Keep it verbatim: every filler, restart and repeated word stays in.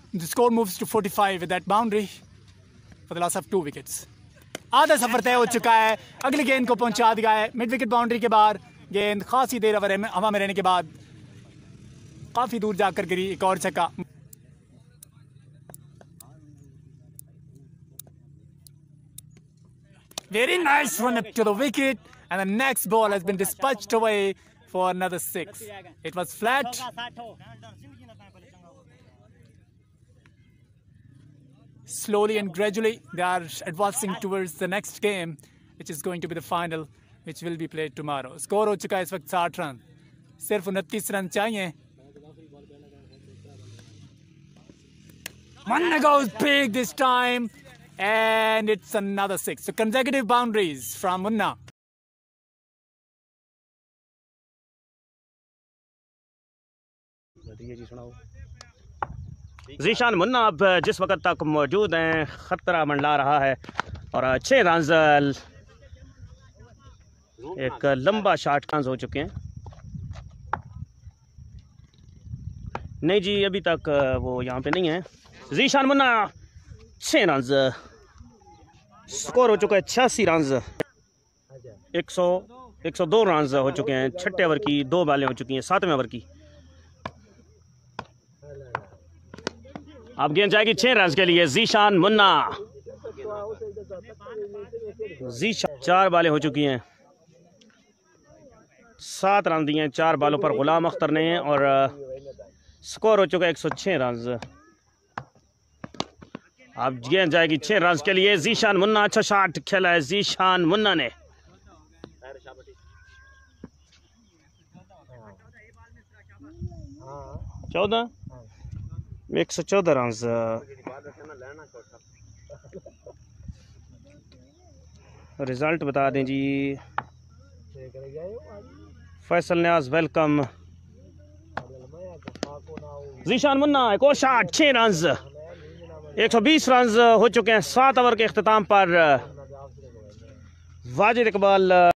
The score moves to forty-five with that boundary for the loss of two wickets. आधा सफर तय हो चुका है, अगली गेंद को पहुंचा दिया है मिड विकेट बाउंड्री के बाहर। गेंद खासी देर हवा में रहने के बाद काफी दूर जाकर गिरी, एक और छक्का। Very nice run up to the wicket, and the next ball has been dispatched away for another six. It was flat. Slowly and gradually, they are advancing towards the next game, which is going to be the final, which will be played tomorrow. Score हो चुका है इस वक्त साठ run, सिर्फ उनतीस run चाहिए। Munna goes big this time, and it's another six. So consecutive boundaries from Munna. Zeeshan Munna अब जिस वक्त तक मौजूद हैं खतरा मंडला रहा है और छः रन एक लंबा शॉट रन हो चुके हैं। नहीं जी, अभी तक वो यहाँ पे नहीं है। ज़ीशान मुन्ना छः रन, स्कोर हो चुका है छियासी रन, एक सौ एक सौ दो रन हो चुके हैं। छठे ओवर की दो बॉलें हो चुकी हैं, सातवें ओवर की। अब गेंद जाएगी छह रन के लिए ज़ीशान मुन्ना। ज़ीशान चार बालें हो चुकी हैं, सात रन दिए हैं चार बालों पर गुलाम अख्तर ने, और स्कोर हो चुका है एक सौ छः रन। अब गेंद जाएगी छह रन के लिए ज़ीशान मुन्ना। अच्छा शॉट खेला है ज़ीशान मुन्ना ने। चौदह एक सौ चौदह रन। रिजल्ट बता दें जी। फैसल न्याज वेलकम। ज़ीशान मुन्ना एक और शॉट, छः रन, एक सौ बीस रन हो चुके हैं सात ओवर के अख्ताम पर। वाजिद इकबाल